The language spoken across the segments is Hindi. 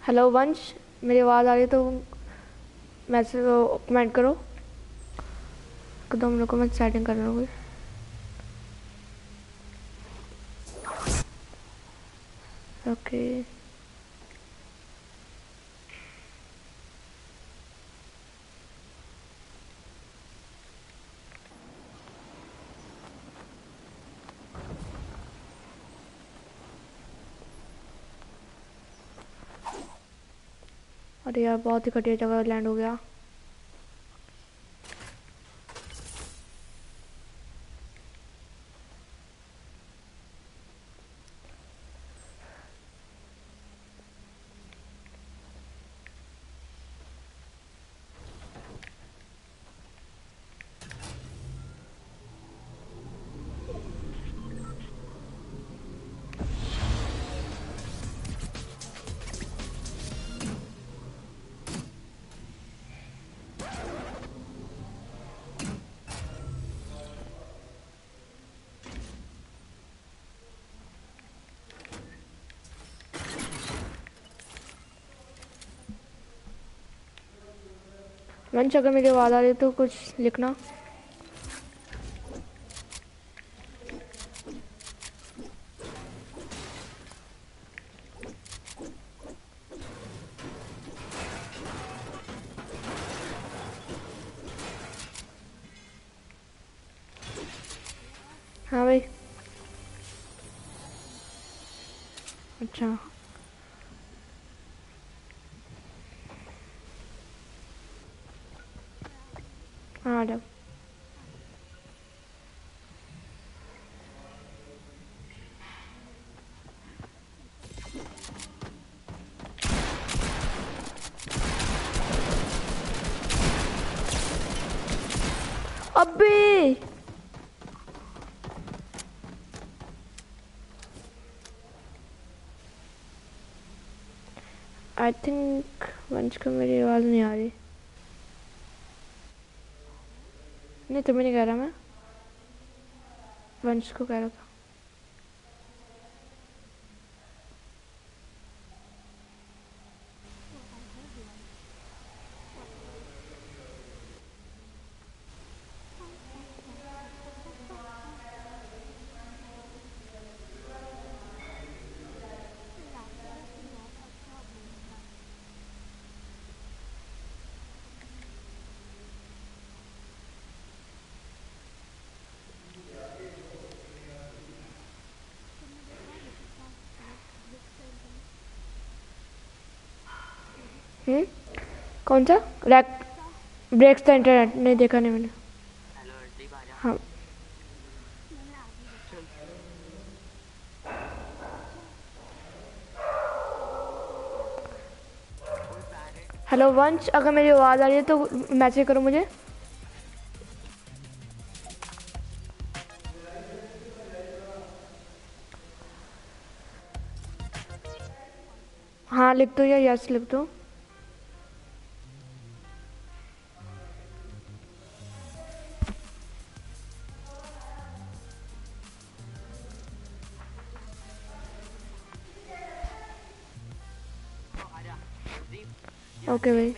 हेलो वंश, मेरी आवाज़ आ रही है तो मैसेज कमेंट करो। एकदम रुको, मैं सेटिंग कर रहा हूँ। ओके। अरे यार, बहुत ही घटिया जगह लैंड हो गया। वंश, अगर मेरी आवाज़ आ रही है तो कुछ लिखना। हाँ भाई। अच्छा। हाँ जब। अबे आई थिंक वंश को मेरी आवाज़ नहीं आ रही। नहीं, तुम्हें नहीं कह रहा मैं, वंश को कह रहा था। हम्म। कौन सा? Rack breaks the internet? नहीं देखा, नहीं मैंने। हाँ। हेलो वंश, अगर मेरी आवाज़ आ रही है तो मैसेज करो मुझे। हाँ लिख दो या यस लिख दो। ओके भाई।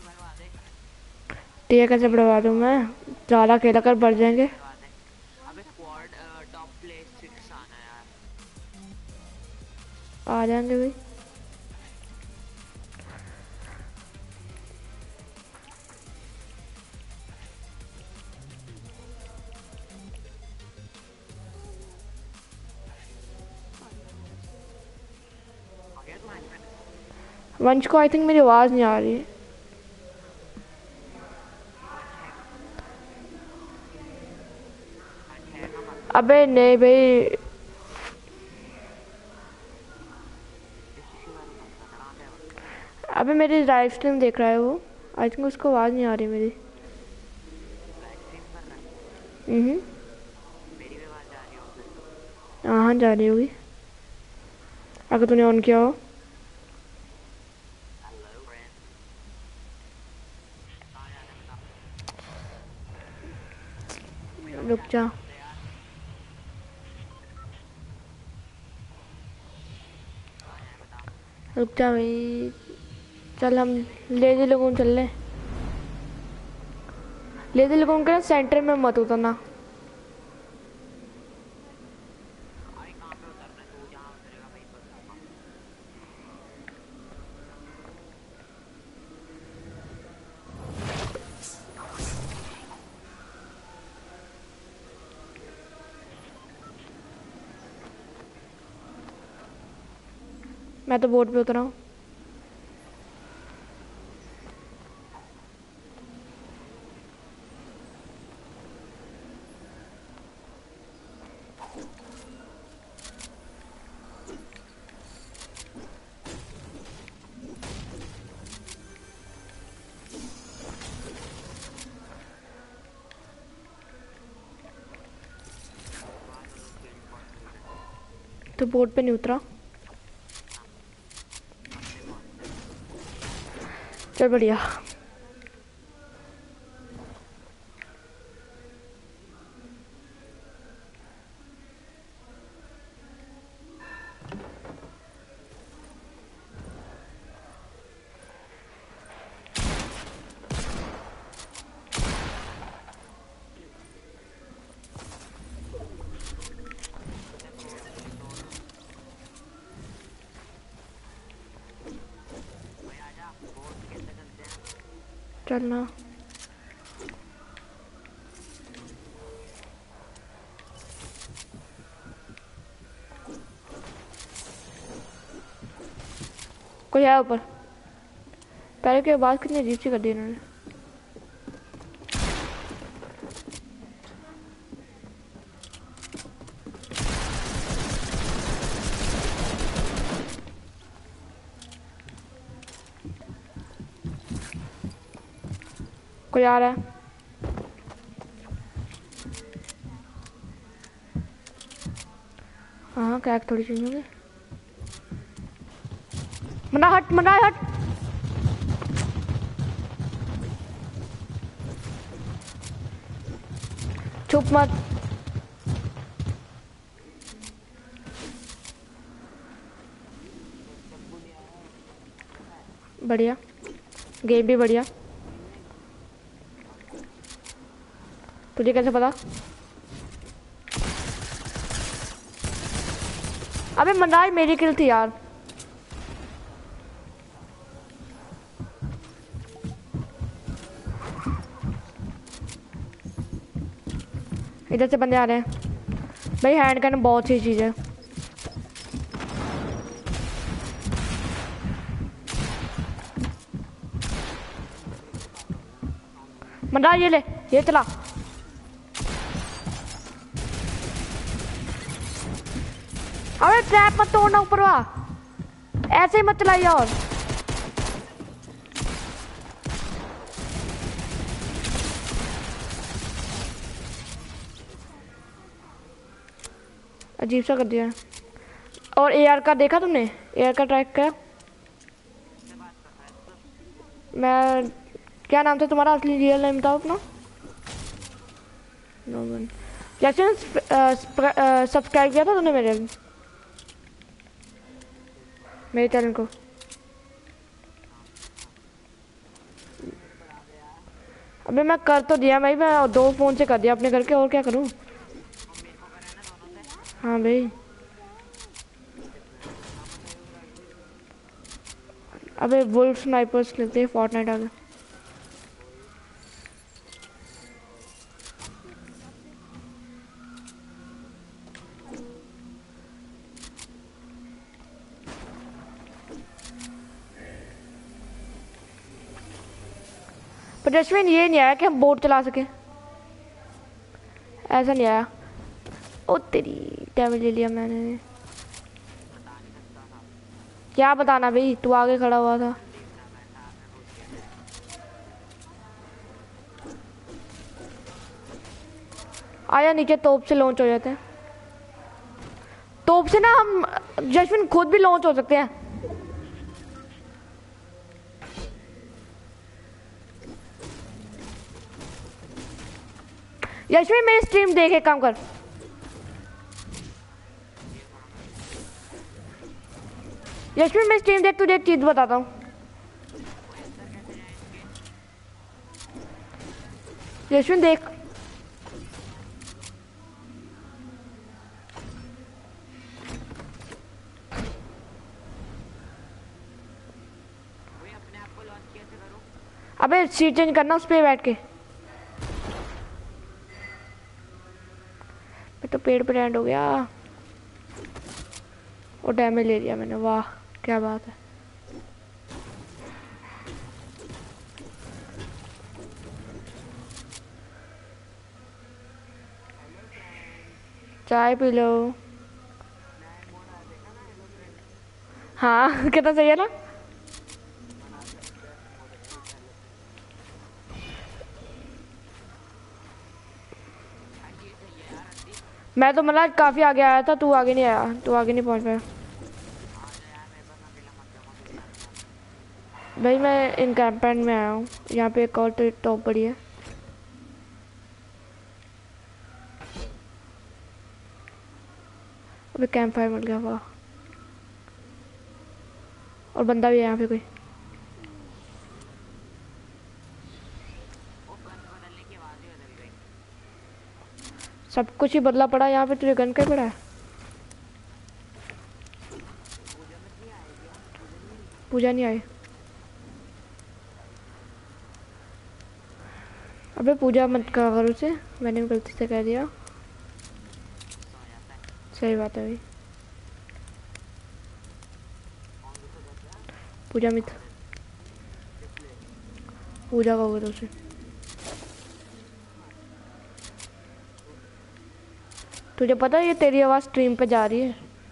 टीए कैसे बढ़वा दूँ मैं? ज़्यादा खेला कर बढ़ जाएंगे। आ जाएंगे भाई। वंश को आई थिंक मेरी आवाज़ नहीं आ रही। अबे नहीं भाई। अबे मेरी लाइव स्ट्रीम देख रहा है वो। आई थिंक उसको आवाज़ नहीं आ रही मेरी। हम्म। हाँ हाँ, जा रही होगी अगर तूने ऑन किया हो। रुक जा। रुक जा भाई। चल हम लेज़ी लगून चल ले। लेज़ी लगून के सेंटर में मत उतरना। मैं तो बोट पे उतरा हूँ। तो बोट पे नहीं उतरा। चल बढ़िया। चलना। कोई आया ऊपर। पहले की आवाज कितनी अजीब सी कर दी इन्होंने। कोई आ रहा है। हाँ क्रैक थोड़ी चाहिए होगी। मना हट, मना हट। चुप मत। बढ़िया, गेम भी बढ़िया। तुझे कैसे पता? अबे मनराज मेरी किल थी यार। इधर से बंदे आ रहे हैं भाई। हैंड गन बहुत सी चीज है। मनराज ये ले, ये चला। अबे ट्रैप मत तोड़ना ऊपर वा, ऐसे ही मत चलाइए। और अजीब सा कर दिया। और एआर का देखा तुमने? एआर का ट्रैक किया? मैं, क्या नाम था तुम्हारा? असली रियल नेम था अपना? जैसे सब्सक्राइब किया था तुमने मेरे चैनल को? अबे मैं कर तो दिया भाई, मैं 2 फोन से कर दिया अपने घर के, और क्या करूं? हाँ भाई। अबे वुल्फ स्नाइपर्स खेलते हैं, फोर्टनाइट आ गया। पर जश्विन ये नहीं आया कि हम बोट चला सके, ऐसा नहीं आया। ओ तेरी, डैमेज ले लिया मैंने। क्या बताना भाई, तू आगे खड़ा हुआ था। आया नीचे, तोप से लॉन्च हो जाते हैं। तोप से ना हम जश्विन खुद भी लॉन्च हो सकते हैं। यशवी मेरी स्ट्रीम देख, एक काम कर। यशवी मेरी स्ट्रीम देख, तुझे एक चीज बताता हूँ। यशविन देख। अबे सीट चेंज करना उस पे बैठ के। मैं तो पेड़ पे लैंड हो गया और डैमेज ले लिया मैंने। वाह क्या बात है। चाय पी लो। हाँ कितना सही है ना। मैं तो मतलब काफी आगे आया था, तू आगे नहीं आया, तू आगे नहीं पहुंच पाया। भाई मैं इन कैंपेन में आया हूँ। यहाँ पे एक और तो टॉप पड़ी है। अभी कैंप फायर मिल गया। वाह और बंदा भी है यहाँ पे कोई। सब कुछ ही बदला पड़ा यहाँ पे। तुझे गन का पड़ा है। पूजा नहीं आई। अबे पूजा मत कहा करो उसे, मैंने भी गलती से कह दिया। सही बात है भाई। पूजा मित पूजा कहोगे तो उसे। तुझे पता है ये तेरी आवाज़ स्ट्रीम पे जा रही है।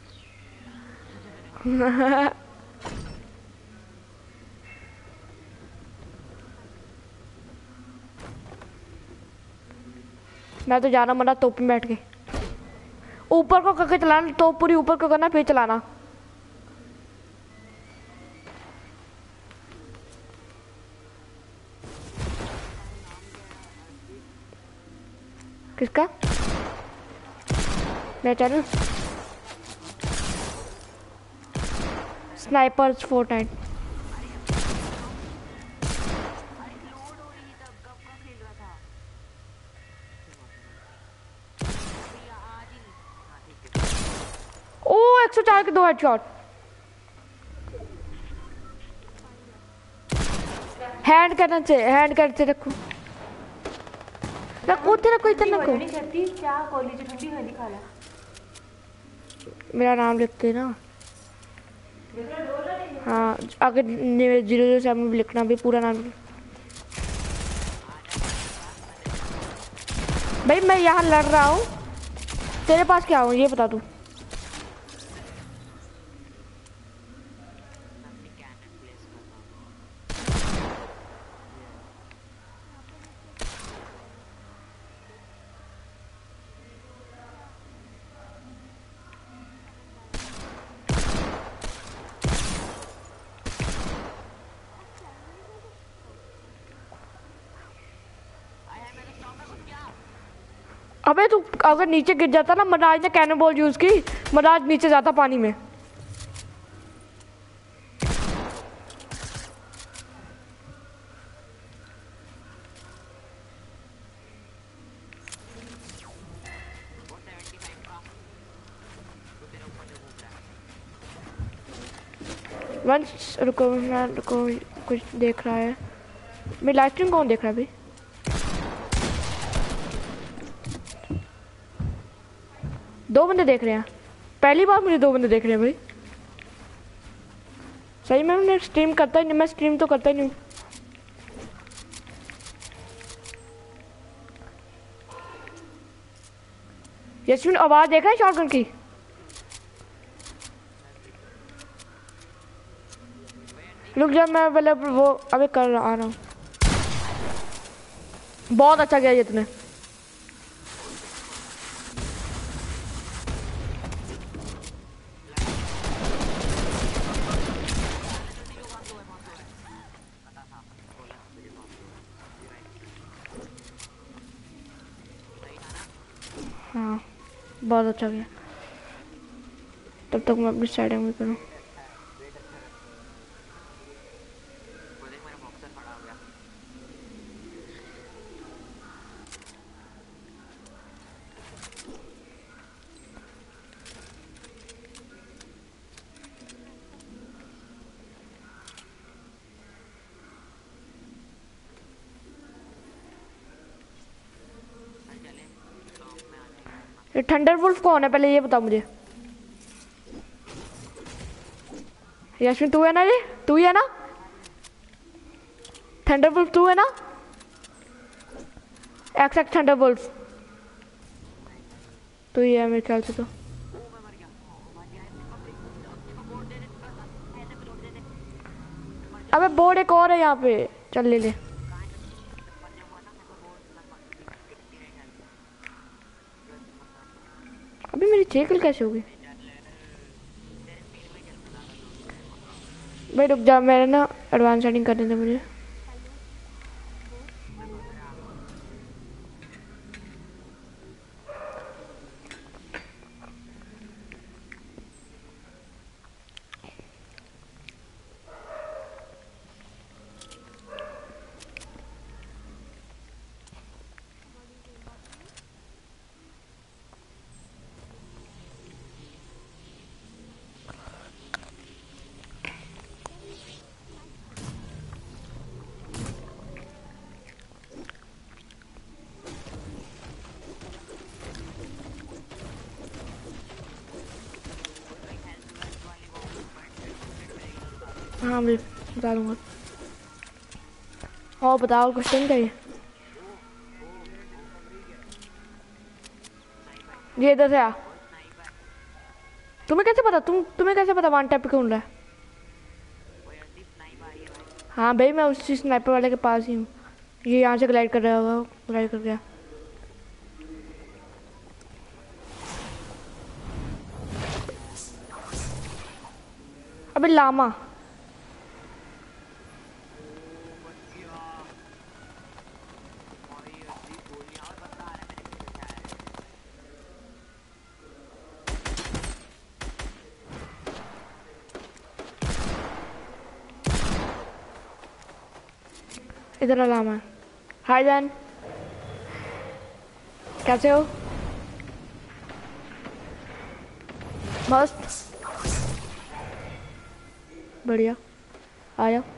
मैं तो जाना मना तोप में बैठ के। ऊपर को करके चलाना, तो पूरी ऊपर को करना फिर चलाना। किसका? मेरा चैनल स्नाइपर्स फोर्टनाइट। ओ 104 के 2 हेडशॉट। हैंड करना चाहिए, हैंड करते रखो रखो तेरा कोई इतना रखो। क्या कॉलेज ठंडी वाली खाला। मेरा नाम लिखते ना। हाँ अगर 007 भी लिखना भी पूरा नाम। भाई मैं यहाँ लड़ रहा हूँ, तेरे पास क्या हूँ ये बता तू। अबे तू अगर नीचे गिर जाता ना, मनाज ने कैनन बॉल यूज की, मनाज नीचे जाता पानी में। वंश रुको, मैं रुको कुछ देख रहा है। मेरी लाइव स्ट्रीम कौन देख रहा है भाई? दो बंदे देख रहे हैं। पहली बार मुझे दो बंदे देख रहे हैं भाई। सही में मैं स्ट्रीम करता ही नहीं, मैं स्ट्रीम तो करता ही नहीं। यशविन आवाज देख रहा है शॉटगन की? रुक जा मैं पहले वो अबे कर आ रहा हूँ। बहुत अच्छा किया ये तूने। हाँ बहुत अच्छा किया। तब तक मैं अपनी साइडिंग में करूँ। ये थंडरवुल्फ कौन है पहले ये बता मुझे। यशविन तू है ना, ये तू ही है ना, थंडरवुल्फ तू है ना, एक्स थंडरवुल्फ तो ही है मेरे ख्याल से। तो अबे बोर्ड एक और है यहाँ पे, चल ले ले। अभी मेरी 6 किल कैसे होगी भाई, रुक जा, मेरे ना एडवांस सेटिंग करने दे मुझे। हाँ मैं बता दूंगा। और बताओ कुछ नहीं चाहिए। ये इधर से आ। तुम्हें कैसे पता, तुम्हें कैसे पता वन टैप क्यों रहा है? हाँ भाई मैं उसी स्नाइपर वाले के पास ही हूँ। ये यहाँ से ग्लाइड कर रहा होगा, ग्लाइड कर गया। अबे लामा इधर लामा है। हाय जैन, कैसे हो? मस्त बढ़िया, आ जाओ।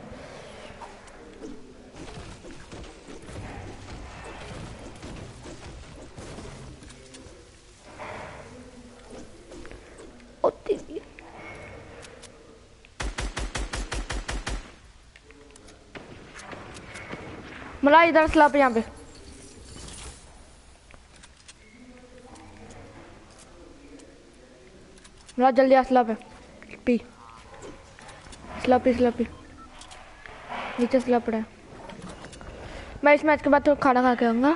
मला इधर स्लैप यहाँ पे। मला जल्दी आ, स्लैप है, पी स्लैप पी स्लैप पी, नीचे स्लैप पड़ा है। मैं इस मैच के बाद तो खाना खा के आऊँगा।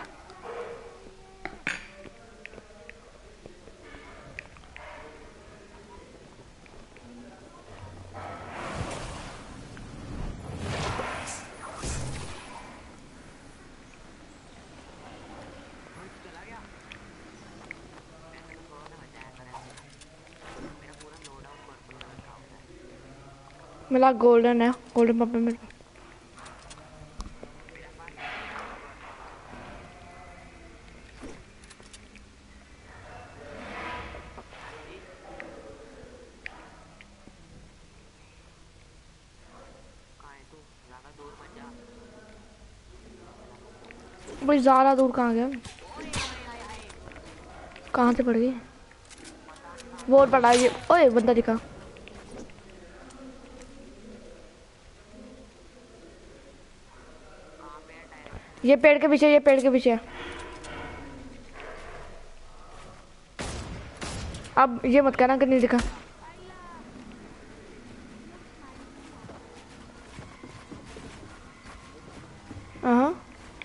मेरा गोल्डन है, गोल्डन पंप में। भाई ज़्यादा दूर कहाँ गया, कहाँ से पड़ गई? वो पड़ा ये, ओए बंदा दिखा। ये पेड़ के पीछे, ये पेड़ के पीछे। अब ये मत कहना कि नहीं दिखा। हाँ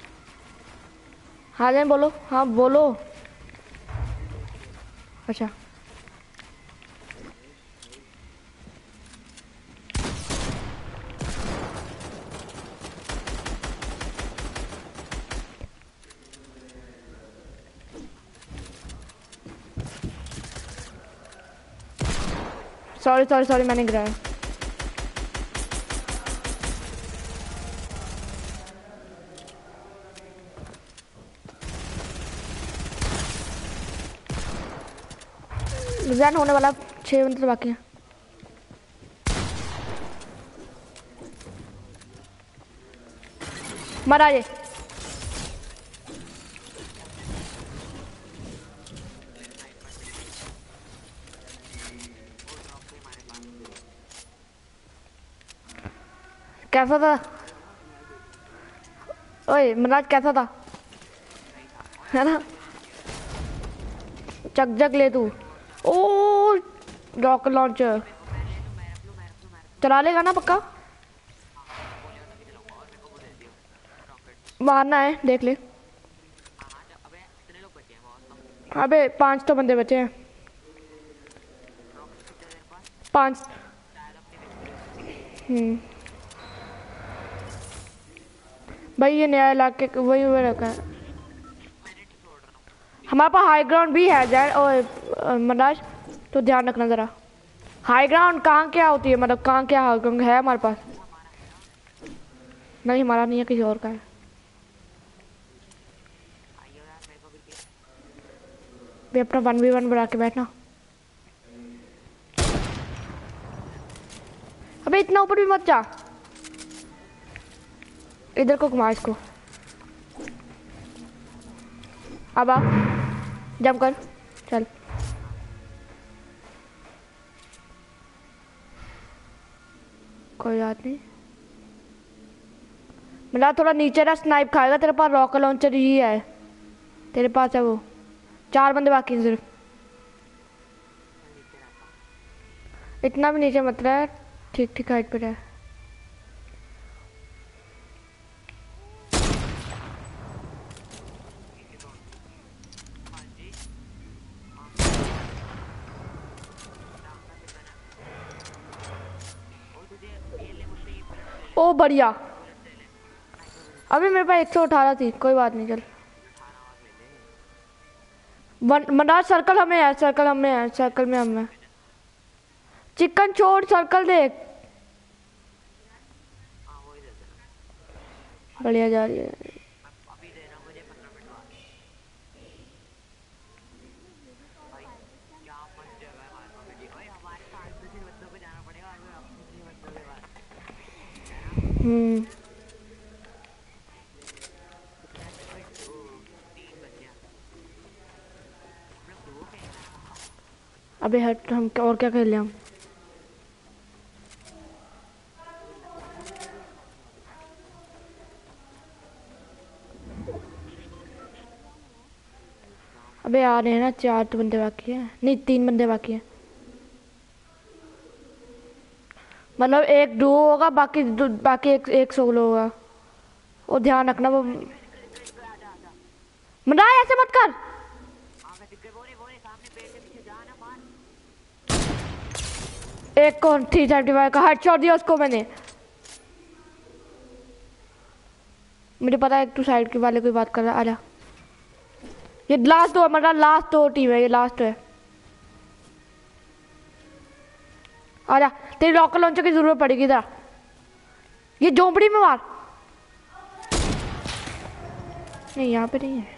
हाँ जान बोलो, हाँ बोलो। अच्छा सॉरी सॉरी सॉरी, मैंने गिराया। रिजाइन होने वाला, 6 मिनट बाकी है। मरा ये, कैसा था? ओए मनराज कैसा था? है ना? चक जग ले तू। ओ रॉकेट लॉन्चर चला लेगा ना पक्का? मारना है देख ले। अबे 5 तो बंदे बचे हैं। 5। भाई ये नया इलाके वही हुए रखा है। हमारे पास हाई ग्राउंड भी है जैन और मनराज, तो ध्यान रखना जरा। हाई ग्राउंड कहाँ क्या होती है, मतलब कहाँ क्या हाई ग्राउंड है हमारे पास? नहीं हमारा नहीं है, किसी और का है। भी अपना 1v1 बना के बैठना। अबे इतना ऊपर भी मत जा, इधर को घुमा इसको। अब आ जंप कर, चल। कोई बात नहीं, मेरा थोड़ा नीचे ना स्नाइप खाएगा। तेरे पास रॉकेट लॉन्चर ही है, तेरे पास है वो। 4 बंदे बाकी हैं सिर्फ। इतना भी नीचे मत रहा, ठीक ठीक हाइट पे रहा। ओ बढ़िया। अभी मेरे पास 118 थी, कोई बात नहीं चल। मनराज सर्कल हमें है, सर्कल हमें है, सर्कल में हमें। चिकन छोड़, सर्कल देख। बढ़िया जा रही है। अबे हट, हम और क्या खेल रहे हम? अबे आ रहे हैं ना, 4 तो बंदे बाकी हैं, नहीं 3 बंदे बाकी हैं। मतलब एक डुओ होगा, बाकी एक सोलो होगा। और ध्यान रखना वो मनराज ऐसे मत कर। एक को 375 का हेडशॉट दिया उसको मैंने। मुझे पता है तू साइड के वाले कोई बात कर रहा है। आजा, ये लास्ट 2 मतलब लास्ट 2 टीम है, ये लास्ट है। आजा, तेरी रॉकेट लॉन्चर की जरूरत पड़ेगी। इधर ये झोंपड़ी में मार। नहीं यहाँ पे नहीं है।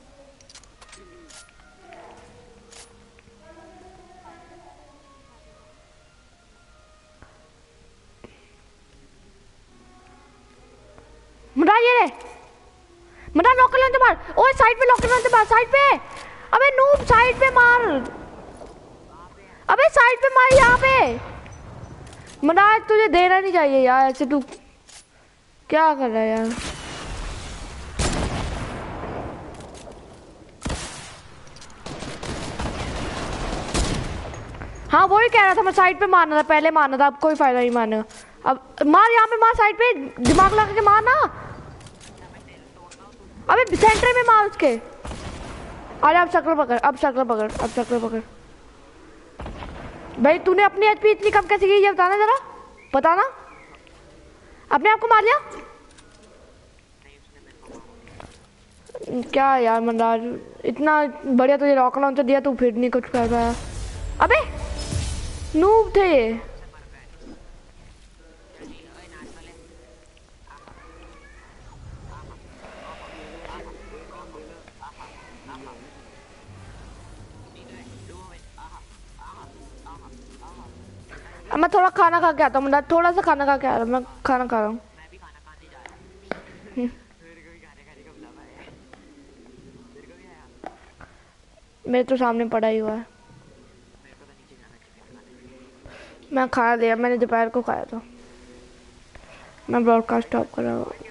मनराज ये रे, मनराज रॉकेट लॉन्चर मार। ओए साइड पे रॉकेट लॉन्चर मार, साइड पे। अबे नूब साइड पे मार, अबे साइड पे मार यहाँ पे। मनराज तुझे देना नहीं चाहिए यार, ऐसे तू क्या कर रहा है यार? हाँ वही कह रहा था मैं, साइड पे मारना था, पहले मारना था, अब कोई फायदा नहीं मारने का। अब मार यहाँ पे, मार साइड पे, दिमाग लगा के मार ना। अबे सेंटर में मार उसके। अरे अब शक्ल पकड़, अब शक्ल पकड़, अब शक्ल पकड़। भाई तूने अपनी एचपी इतनी कम कैसे की, ये बताना जरा, बताना। अपने आप को मार लिया क्या यार मनराज? इतना बढ़िया तुझे रॉकेट लॉन्चर दिया, तू फिर नहीं कुछ कर पाया। अबे नूब थे ये। अब मैं थोड़ा खाना खा के आता हूँ, थोड़ा सा खाना खा के आ रहा हूँ, मैं खाना खा रहा हूँ। मेरे तो सामने पड़ा ही हुआ है। मैं खा लिया, मैंने दोपहर को खाया था। मैं ब्रॉडकास्ट स्टॉप कर रहा हूँ।